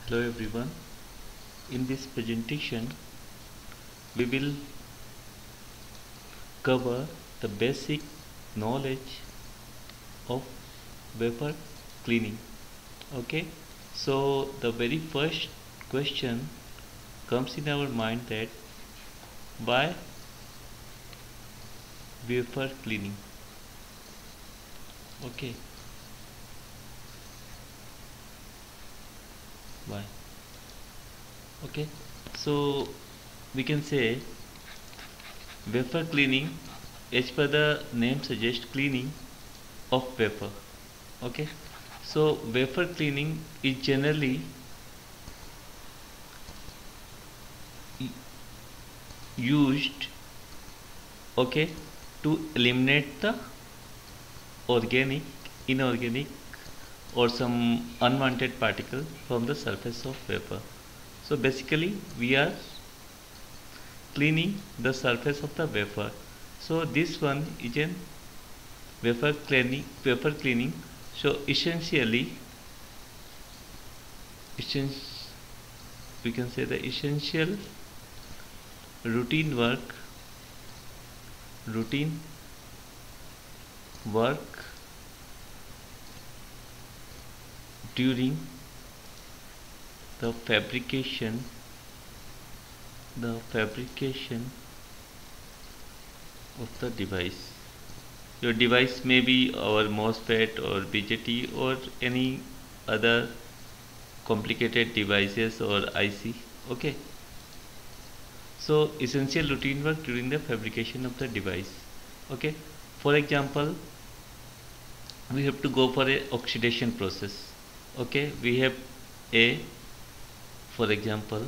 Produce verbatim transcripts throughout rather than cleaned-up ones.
Hello everyone. In this presentation we will cover the basic knowledge of vapor cleaning. Okay, so the very first question comes in our mind that why vapor cleaning? Okay, why? Okay, so we can say vapor cleaning, as per the name suggests, cleaning of vapor. Okay, so vapor cleaning is generally used, okay, to eliminate the organic, inorganic or some unwanted particle from the surface of vapor. So basically we are cleaning the surface of the vapor. So this one is a vapor cleaning vapor cleaning. So essentially essentially we can say the essential routine work routine work during the fabrication the fabrication of the device. Your device may be our MOSFET or B J T or any other complicated devices or I C. Okay, so essential routine work during the fabrication of the device. Okay, for example, we have to go for a oxidation process. Okay, we have a, for example,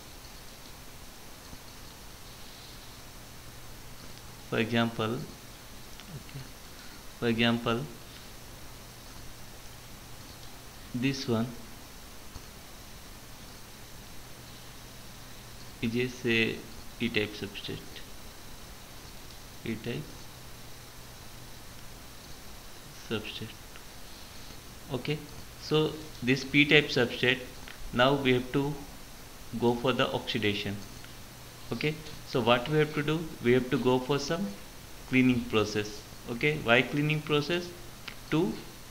for example okay, for example this one is a say p-type substrate p-type substrate okay, so this p-type substrate, now we have to go for the oxidation. Okay, so what we have to do, we have to go for some cleaning process. Okay, why cleaning process? To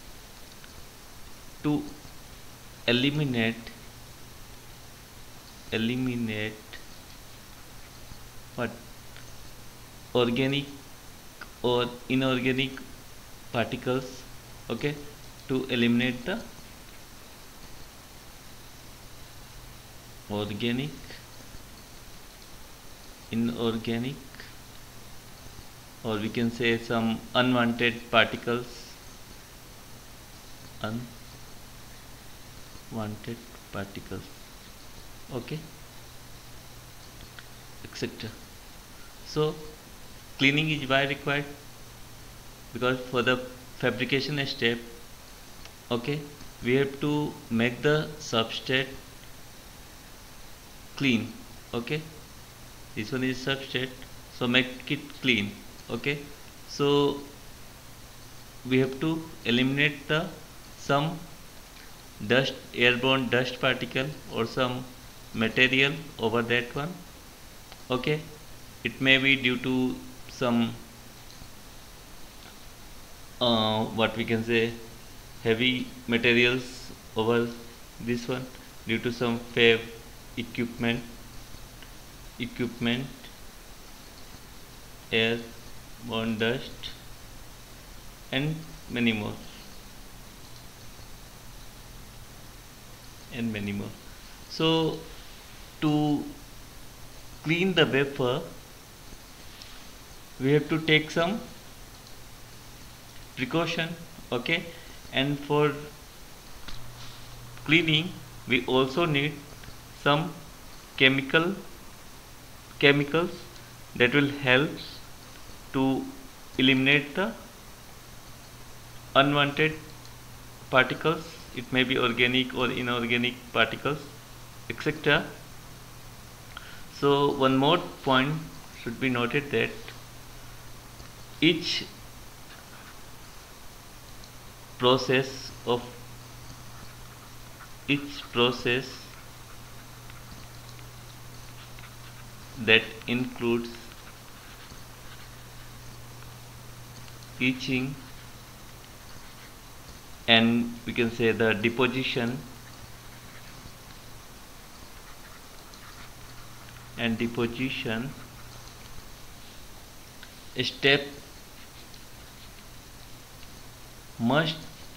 to eliminate eliminate what organic or inorganic particles. Okay, to eliminate the organic, inorganic, or we can say some unwanted particles, unwanted particles, okay, et cetera. So cleaning is why required? Because for the fabrication step, okay, we have to make the substrate clean. Okay, this one is substrate, so make it clean. Okay, so we have to eliminate the some dust, airborne dust particle or some material over that one. Okay, it may be due to some uh, what we can say heavy materials over this one, due to some fab equipment equipment airborne dust and many more and many more. So to clean the vapor, we have to take some precaution. Okay, and for cleaning we also need some chemical chemicals that will help to eliminate the unwanted particles. It may be organic or inorganic particles, et cetera. So one more point should be noted, that each process of each process that includes etching and we can say the deposition and deposition step must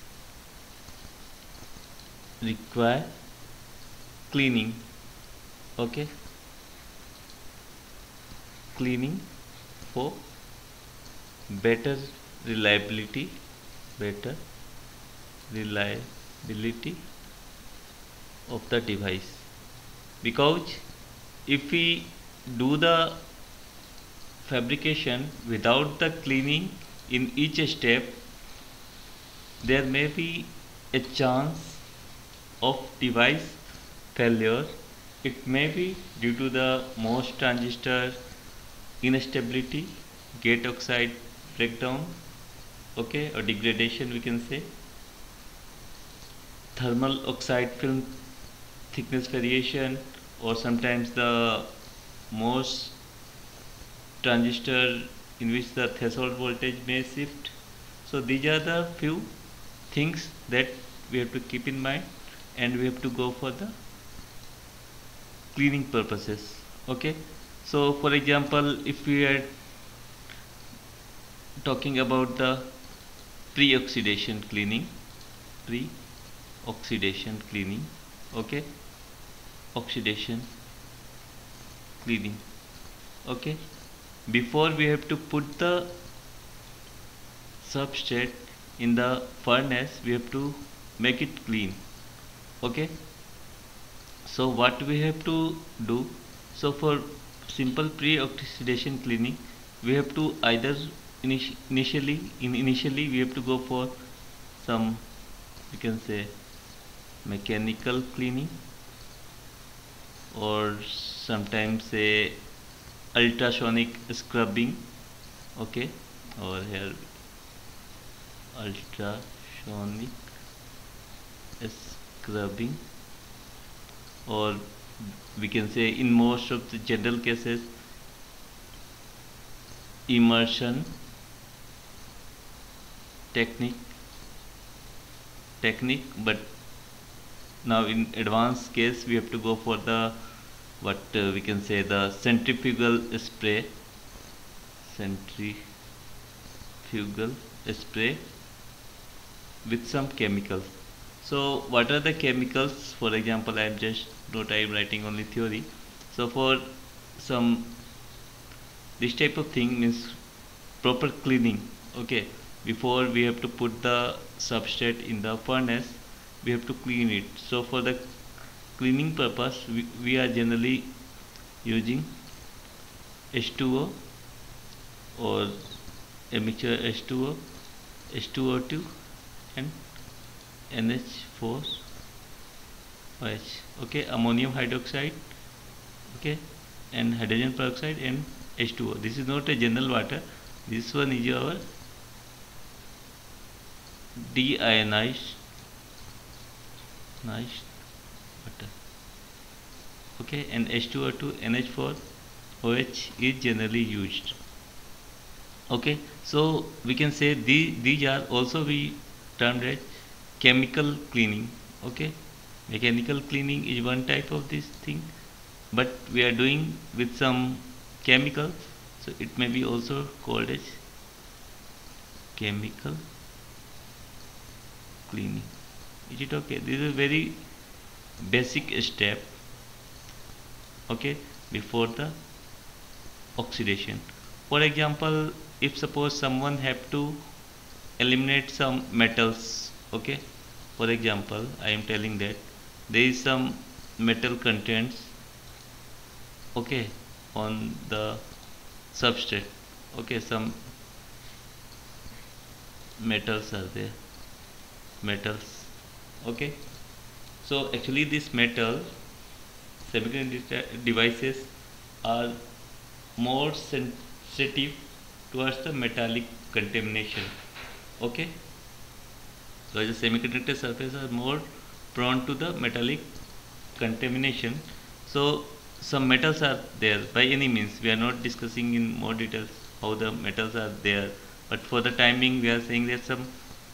require cleaning. Okay, cleaning for better reliability better reliability of the device, because if we do the fabrication without the cleaning in each step, there may be a chance of device failure. It may be due to the MOS transistor instability, gate oxide breakdown, okay, or degradation we can say, thermal oxide film thickness variation, or sometimes the MOS transistor in which the threshold voltage may shift. So these are the few things that we have to keep in mind, and we have to go for the cleaning purposes. Okay, so for example, if we are talking about the pre-oxidation cleaning, pre-oxidation cleaning, okay, oxidation cleaning, okay, before we have to put the substrate in the furnace, we have to make it clean. Okay, so what we have to do, so for simple pre-oxidation cleaning, we have to either initi initially in initially we have to go for some, we can say, mechanical cleaning, or sometimes say ultrasonic scrubbing, okay, or here ultrasonic scrubbing, or we can say in most of the general cases immersion technique technique but now in advanced case we have to go for the what uh, we can say the centrifugal spray centrifugal spray with some chemicals. So what are the chemicals? For example, I am just not I am writing only theory. So for some this type of thing means proper cleaning. Okay, before we have to put the substrate in the furnace, we have to clean it. So for the cleaning purpose, we, we are generally using H two O or a mixture H two O, H two O two and N H four O H, okay, ammonium hydroxide, okay, and hydrogen peroxide and H two O. This is not a general water, this one is our deionized nice water, okay, and H two O two N H four O H is generally used. Okay, so we can say these, these are also we termed as chemical cleaning. Okay, mechanical cleaning is one type of this thing, but we are doing with some chemical, so it may be also called as chemical cleaning. Is it okay? This is a very basic step, okay, before the oxidation. For example, if suppose someone have to eliminate some metals, okay, for example I am telling that there is some metal contents, okay, on the substrate, okay, some metals are there, metals, okay. So actually this metal semiconductor devices are more sensitive towards the metallic contamination, okay. So the semiconductor surfaces are more prone to the metallic contamination. So some metals are there by any means. We are not discussing in more details how the metals are there, but for the time being we are saying that some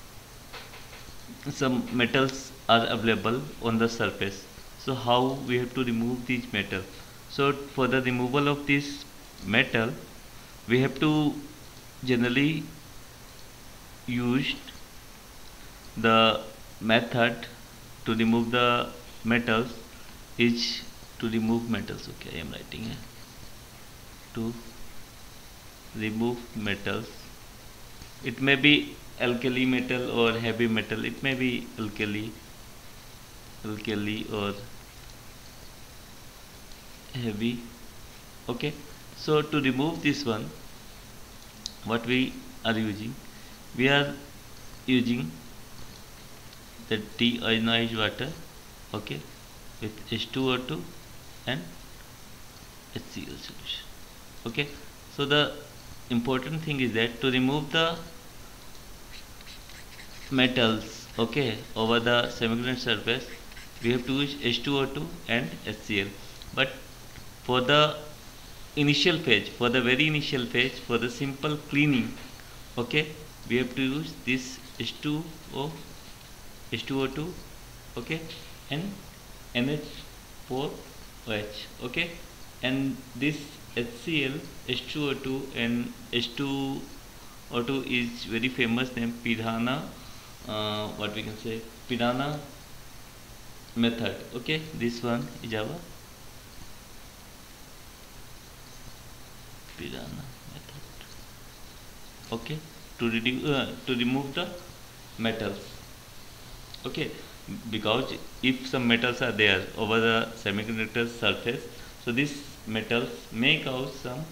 some metals are available on the surface. So how we have to remove these metal? So for the removal of this metal, we have to generally use the method to remove the metals is to remove metals. Okay, I am writing here to remove metals. It may be alkali metal or heavy metal. It may be alkali alkali or heavy. Okay, so to remove this one, what we are using, we are using the deionized water, okay, with H two O two and HCl solution. Okay, so the important thing is that to remove the metals, okay, over the semiconductor surface, we have to use H two O two and HCl. But for the initial phase, for the very initial phase, for the simple cleaning, okay, we have to use this H two O H two O two, okay, and N H four O H, okay, and this HCl, H two O two and H two O two is very famous name, Pidhana, uh, what we can say, Pidhana method. Okay, this one is our Pidhana method. Okay, to reduce uh, to remove the metals. Okay, because if some metals are there over the semiconductor surface, so these metals may cause some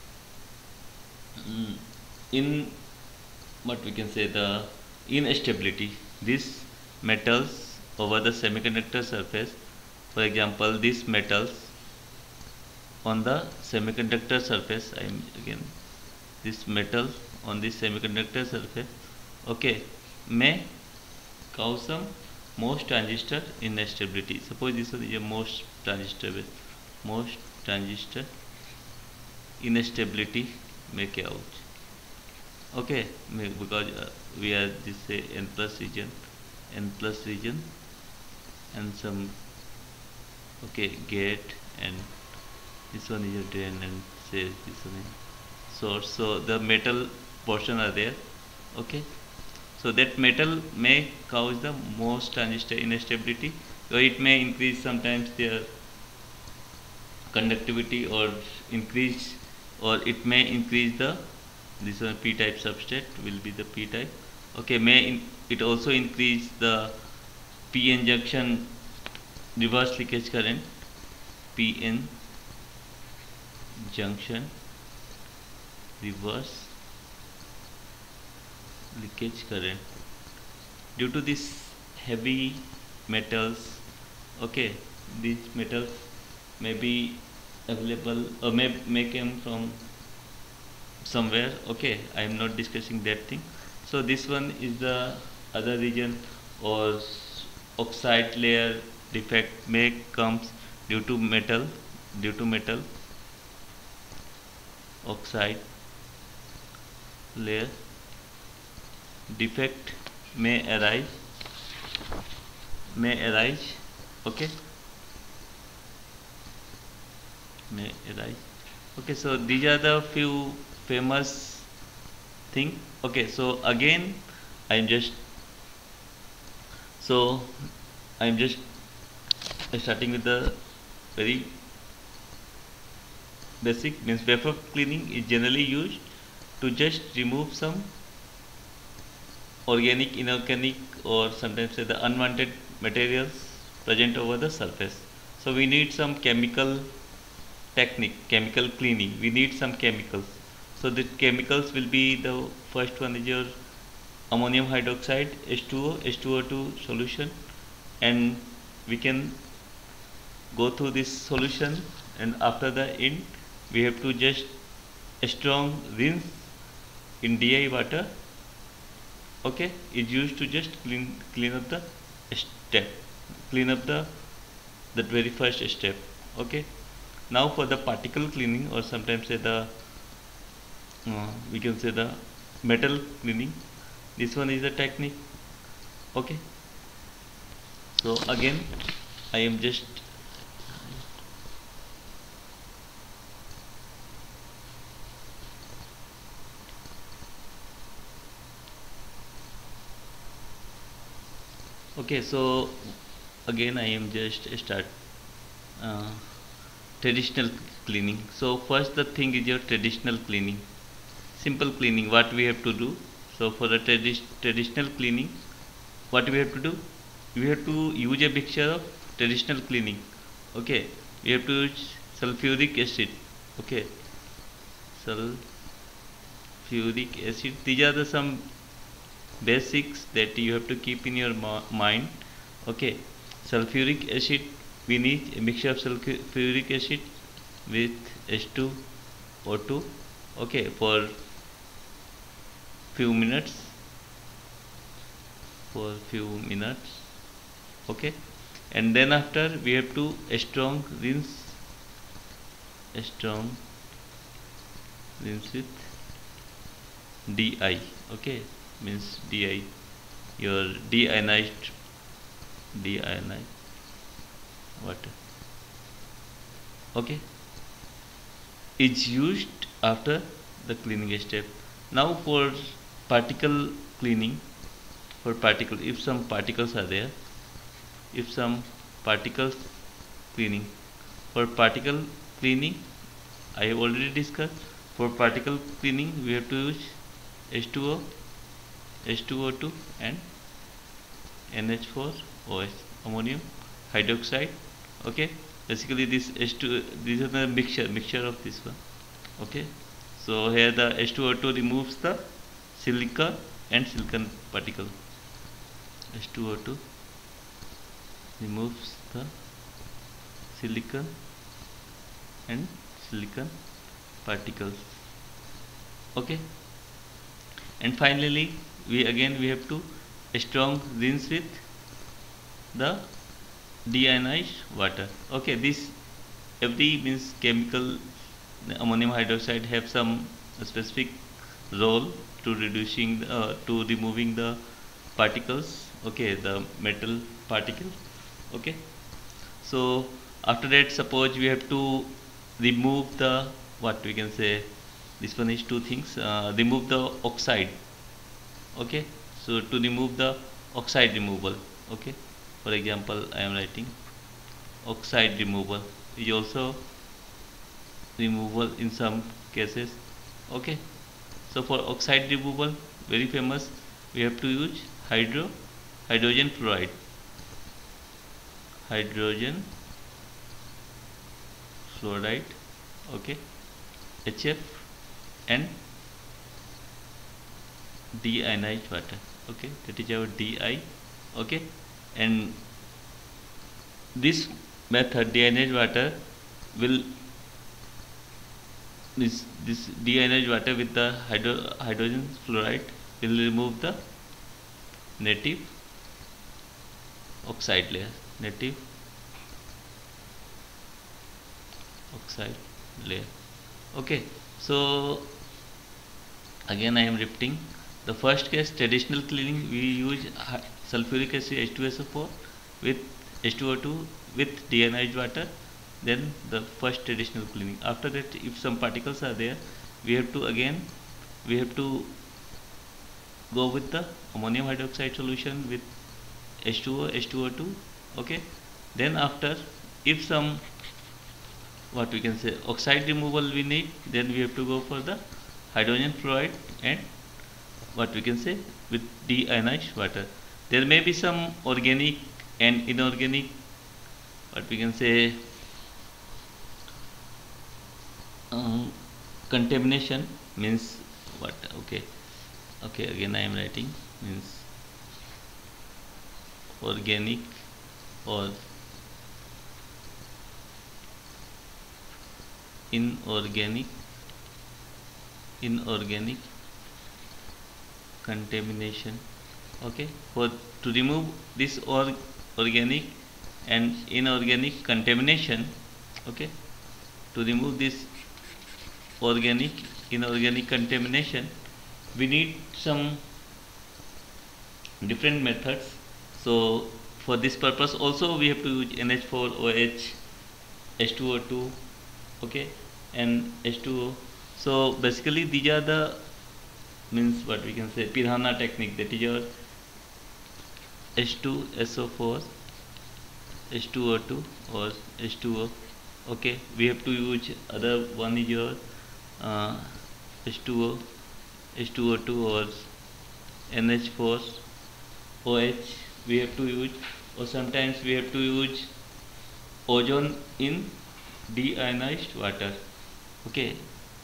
mm, in what we can say the instability. These metals over the semiconductor surface, for example, these metals on the semiconductor surface, I am again this metal on this semiconductor surface, okay, may cause some MOS transistor instability. Suppose this one is a MOS transistor, MOS transistor instability may cause. Okay, because uh, we are this say n plus region, n plus region, and some okay gate, and this one is a drain, and say this one is source. So the metal portion are there. Okay, so that metal may cause the MOS transistor instability, or it may increase sometimes their conductivity or increase, or it may increase the this one p-type substrate will be the p-type. Okay, may in, it also increase the p-n junction reverse leakage current, p-n junction reverse leakage current due to this heavy metals. Okay, these metals may be available or may, may come from somewhere. Okay, I am not discussing that thing. So this one is the other region, or oxide layer defect may comes due to metal, due to metal oxide layer defect may arise, may arise. Okay, may arise. Okay, so these are the few famous thing. Okay, so again I am just so I am just starting with the very basic, means wafer cleaning is generally used to just remove some organic, inorganic, or sometimes say the unwanted materials present over the surface. So we need some chemical technique, chemical cleaning. We need some chemicals. So the chemicals will be, the first one is your ammonium hydroxide, H two O, H two O two solution, and we can go through this solution, and after the end we have to just a strong rinse in D I water. Okay, is used to just clean clean up the step, clean up the that very first step. Okay, Now for the particle cleaning, or sometimes say the uh, we can say the metal cleaning, this one is the technique. Okay, so again I am just okay, so again I am just start uh, traditional cleaning. So first the thing is your traditional cleaning, simple cleaning, what we have to do. So for the tradi traditional cleaning, what we have to do, we have to use a mixture of traditional cleaning. Okay, we have to use sulfuric acid. Okay, sulfuric acid, these are the some basics that you have to keep in your mind. Okay, sulfuric acid, we need a mixture of sulfuric acid with H two O two. Okay, for few minutes, for few minutes. Okay, and then after we have to a strong rinse, a strong rinse with D I. Okay, means D I, your deionized deionized water. Okay, is used after the cleaning step. Now for particle cleaning, for particle, if some particles are there, if some particles cleaning, for particle cleaning I have already discussed. For particle cleaning we have to use H two O, H two O two and N H four O H, ammonium hydroxide. Okay, basically this H two, this is the mixture mixture of this one. Okay, so here the H two O two removes the silica and silicon particle. H two O two removes the silicon and silicon particles. Okay, and finally we again we have to a strong rinse with the deionized water. Okay, this every means chemical, ammonium hydroxide have some specific role to reducing uh, to removing the particles. Okay, the metal particle. Okay, so after that, suppose we have to remove the, what we can say, this one is two things, uh, remove the oxide. Okay, so to remove the oxide removal. Okay, for example I am writing oxide removal is also removal in some cases. Okay, so for oxide removal, very famous, we have to use hydro hydrogen fluoride, hydrogen fluoride. Okay, H F and deionized water. Okay, that is our D I. Okay, and this method deionized water will this this deionized water with the hydro, hydrogen fluoride will remove the native oxide layer, native oxide layer. Okay, so again I am repeating. The first case, traditional cleaning, we use sulfuric acid H two S O four with H two O two with deionized water. Then the first traditional cleaning. After that, if some particles are there, we have to again we have to go with the ammonium hydroxide solution with H two O, H two O two. Okay, then after, if some, what we can say, oxide removal we need, then we have to go for the hydrogen fluoride and what we can say with deionized water. There may be some organic and inorganic, what we can say, um, contamination, means what? Okay, okay, again I am writing, means organic or inorganic inorganic contamination. Okay, for to remove this or organic and inorganic contamination, okay, to remove this organic inorganic contamination, we need some different methods. So for this purpose also we have to use N H four O H, H two O two, okay, and H two O. So basically these are the, means what we can say, Pirhana technique, that is your H two S O four, H two O two or H two O. Okay, we have to use other one is your uh, H two O, H two O two or N H four O H we have to use, or sometimes we have to use ozone in deionized water. Okay,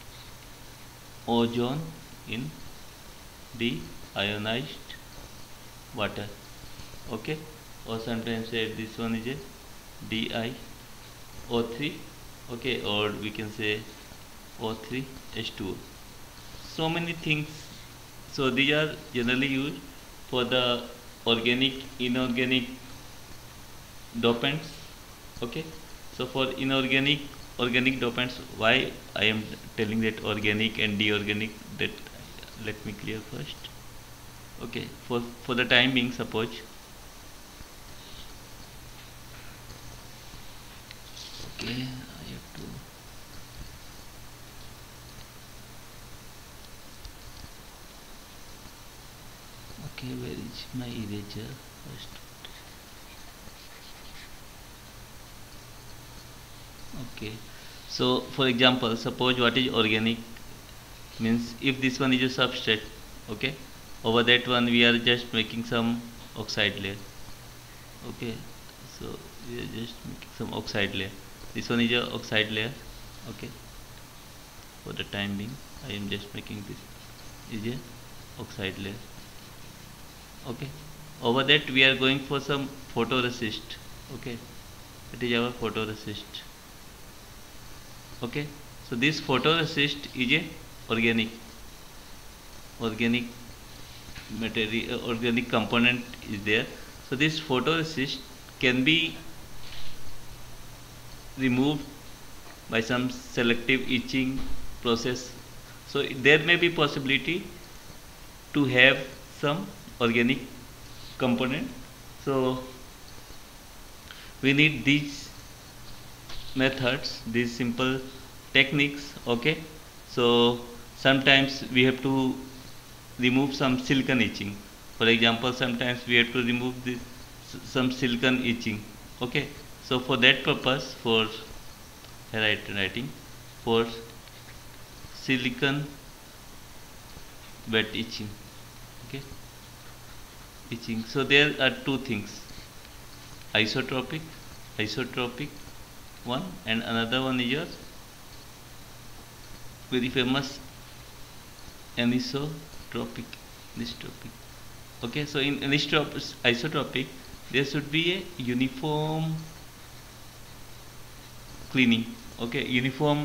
ozone in deionized water. Okay, or sometimes say this one is a D I O three, okay, or we can say O three H two O. So many things. So these are generally used for the organic inorganic dopants. Okay, so for inorganic organic dopants, why I am telling that organic and deorganic, that let me clear first. Okay, for for the time being, suppose okay, I have to okay, where is my eraser first? Okay, so for example, suppose what is organic, means if this one is a substrate, okay, over that one we are just making some oxide layer. Okay, so we are just making some oxide layer. This one is a oxide layer. Okay, for the time being I am just making this is a oxide layer. Okay, over that we are going for some photoresist. Okay, it is our photoresist. Okay, so this photoresist is a organic organic material, organic component is there. So this photoresist can be removed by some selective etching process. So there may be possibility to have some organic component. So we need these methods, these simple techniques. Okay, so sometimes we have to remove some silicon etching. For example, sometimes we have to remove this some silicon etching. Okay, so for that purpose, for writing for silicon wet etching. Okay, etching. So there are two things: isotropic, isotropic one, and another one is your very famous anisotropic. Anisotropic. Okay, so in anisotropic, isotropic, there should be a uniform cleaning. Okay, uniform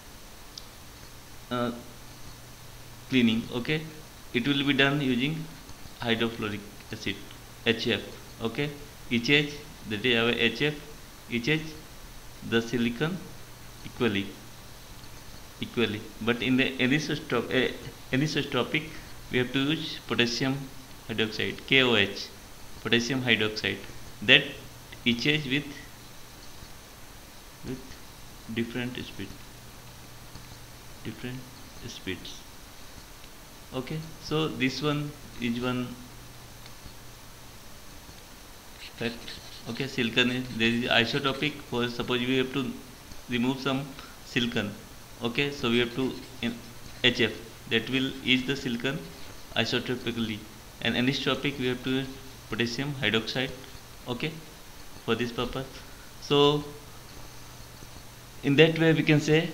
uh, cleaning. Okay, it will be done using hydrofluoric acid, H F. Okay, H H, that is our H F, H H the silicon equally equally but in the anisotropic, uh, anisotropic we have to use potassium hydroxide, K O H, potassium hydroxide, that etches with with different speed different speeds. Okay, so this one is one fact. Okay, silicon is, there is isotopic. For suppose we have to remove some silicon. Okay, so we have to in H F, that will is the silicon isotopically, and anisotropic we have to use potassium hydroxide. Okay, for this purpose. So in that way we can say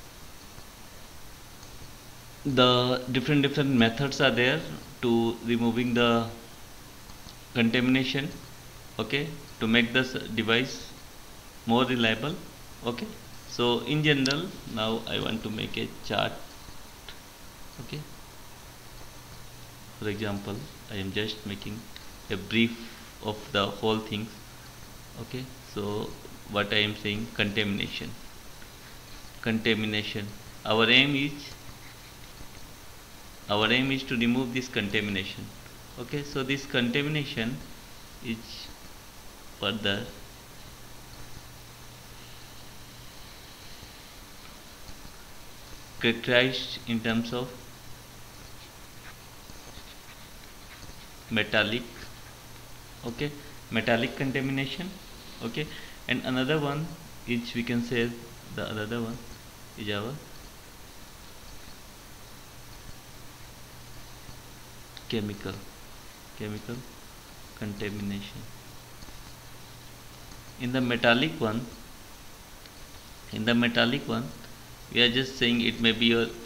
the different different methods are there to removing the contamination. Okay, to make this device more reliable. Okay, so in general, now I want to make a chart. Okay, for example, I am just making a brief of the whole things. Okay, so what I am saying, contamination. contamination. Our aim is our aim is to remove this contamination. Okay, so this contamination is further characterized in terms of metallic, okay, metallic contamination. Okay, and another one is, we can say, the other one is our chemical chemical contamination. In the metallic one in the metallic one we are just saying it may be a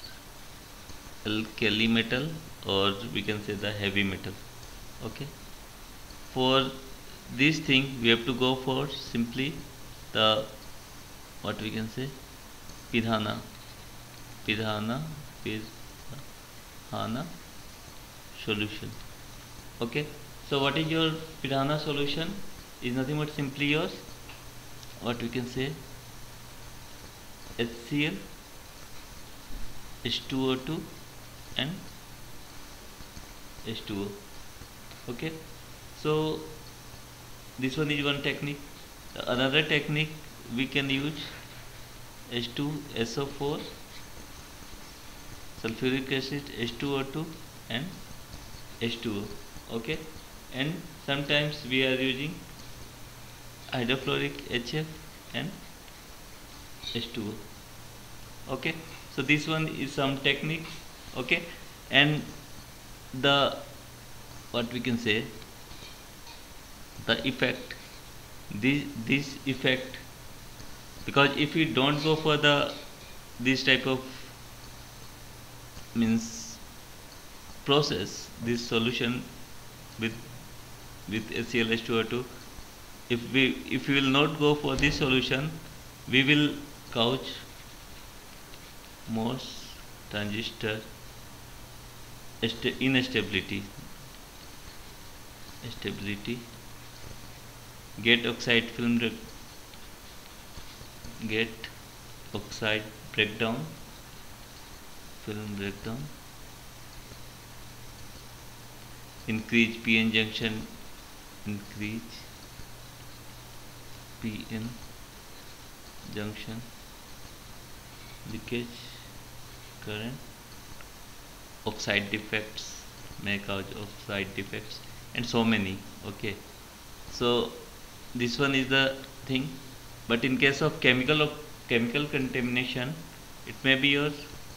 alkali metal, or we can say the heavy metal. Okay, for this thing we have to go for simply the, what we can say, pidhana pidhana pidhana solution. Okay, so what is your pidhana solution? Is nothing but simply yours, what we can say, HCl, H two O two and H two O. Okay, so this one is one technique. The another technique we can use H two S O four, sulfuric acid, H two O two and H two O. Okay, and sometimes we are using hydrofluoric H F and H two O. Okay, so this one is some techniques. Okay, and the, what we can say, the effect, this this effect, because if we don't go for the this type of means process, this solution with with HCl H two O two, if we if we will not go for this solution, we will cause MOS transistor instability stability, gate oxide film gate oxide breakdown, film breakdown, increase P N junction, increase P N junction, leakage current, oxide defects, may cause oxide defects, and so many. Okay, so this one is the thing. But in case of chemical of chemical contamination, it may be your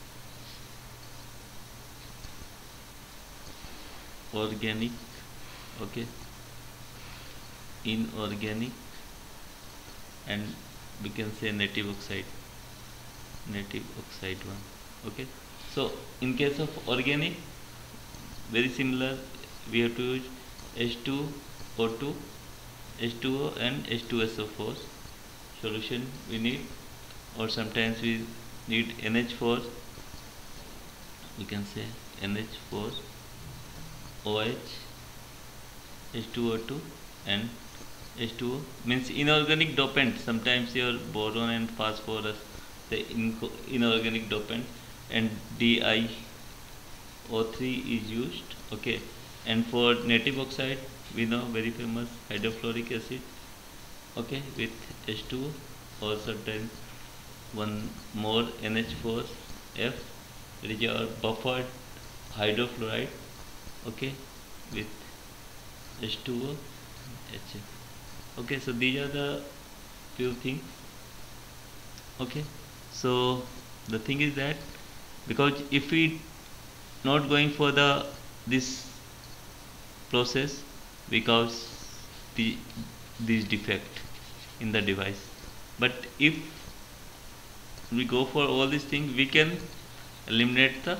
organic, okay, inorganic, and we can say native oxide native oxide one. Okay, so in case of organic, very similar, we have to use H two O two, H two O and H two S O four solution we need, or sometimes we need N H four, we can say N H four O H, H two O two and H two O, means inorganic dopant. Sometimes your boron and phosphorus, the inorganic dopant, and D I O three is used. Okay, and for native oxide we know very famous hydrofluoric acid, okay, with H two O, or sometimes one more N H four F, it is your buffered hydrofluoride, okay, with H two O H F. Okay, so these are the few things. Okay, so the thing is that, because if we not going for the this process, because the this defect in the device, but if we go for all these things, we can eliminate the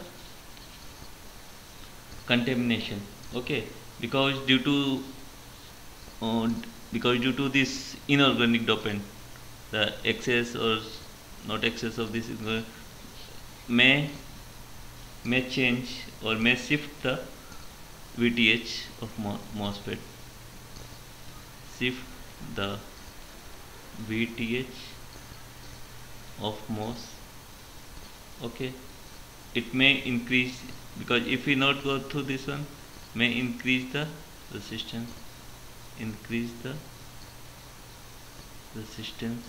contamination. Okay, because due to uh, because due to this inorganic dopant, the excess or not excess of this is, uh, may may change or may shift the V T H of MOSFET, shift the V T H of MOS. Okay, it may increase, because if we not go through this one, may increase the resistance, increase the resistance.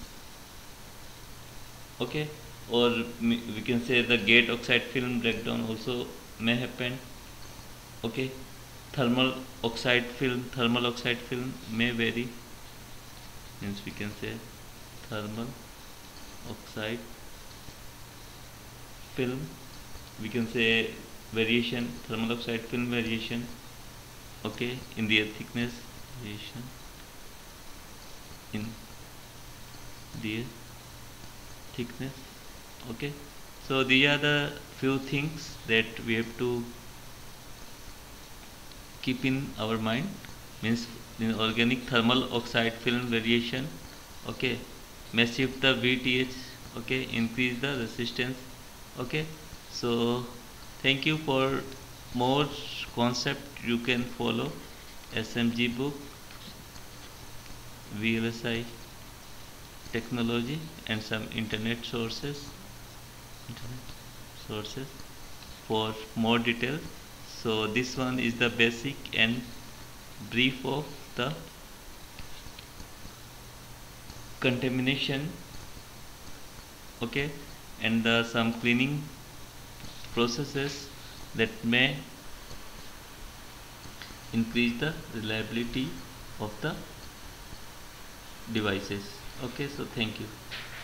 Okay, or we can say the gate oxide film breakdown also may happen. Okay, thermal oxide film, thermal oxide film may vary, means we can say thermal oxide film, we can say variation, thermal oxide film variation. Okay, in the thickness variation in the thickness. Okay, so these are the few things that we have to keep in our mind, means in organic thermal oxide film variation. Okay, may shift the V T H. Okay, increase the resistance. Okay, so thank you. For more concept you can follow S M G book, V L S I technology, and some internet sources internet sources for more details. So this one is the basic and brief of the contamination. Okay, and the some cleaning processes that may increase the reliability of the devices. Okay, so thank you.